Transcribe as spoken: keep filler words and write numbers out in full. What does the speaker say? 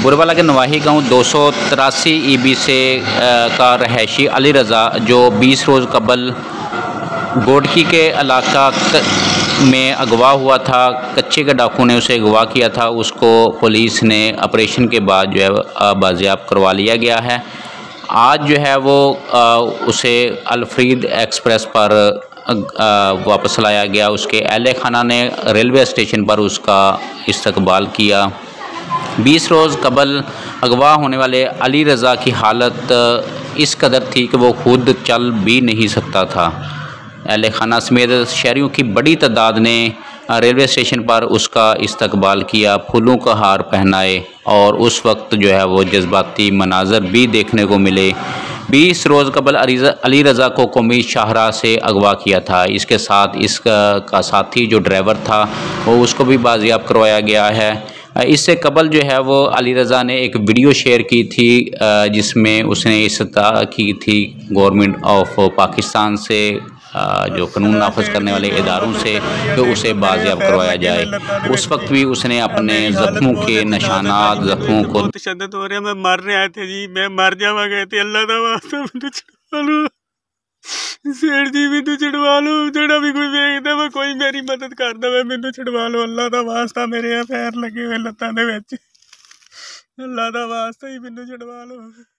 बुरवाला के नवाही गांव दो सौ तिरासी ई बी से का रहायशी अली रज़ा जो बीस रोज़ कबल गोडकी के इलाका में अगवा हुआ था, कच्चे के डाकू ने उसे अगवा किया था, उसको पुलिस ने ऑपरेशन के बाद जो है बाजियाब करवा लिया गया है। आज जो है वो आ, उसे अल्फ्रीड एक्सप्रेस पर आ, वापस लाया गया। उसके अहले खाना ने रेलवे स्टेशन पर उसका इस्तकबाल किया। बीस रोज़ कबल अगवा होने वाले अली रज़ा की हालत इस कदर थी कि वो खुद चल भी नहीं सकता था। अहले खाना समेत शहरियों की बड़ी तादाद ने रेलवे स्टेशन पर उसका इस्तकबाल किया, फूलों का हार पहनाए और उस वक्त जो है वो जज्बाती मनाजर भी देखने को मिले। बीस रोज़ कबल अली रज़ा को कौमी शाहराह से अगवा किया था। इसके साथ इसका का साथी जो ड्राइवर था वो उसको भी बाजियाब करवाया गया है। इससे कबल जो है वो अली रज़ा ने एक वीडियो शेयर की थी जिसमें उसने इस्तदा की थी गवर्नमेंट ऑफ पाकिस्तान से, जो कानून नाफज करने वाले इदारों से, कि उसे बाजियाब करवाया जाए। उस वक्त भी उसने अपने ज़ख्मों के निशानात, ज़ख्मों को तशद्दुद हो रहा है, मैं मरने आए थे जी, मैं मर जावा गए थे, अल्लाह दा वास्ता मैनू छुड़वा लो, सेठ जी मैनू छुड़वा लो, जेड़ा भी कोई वेखदा वा कोई मेरी मदद करदा वा मैनू छुड़वा लो, अल्लाह दा वास्ता, मेरे पैर लगे हुए लत्तां दे विच, अल्लाह दा वास्ता ही मैनू छुड़वा लो।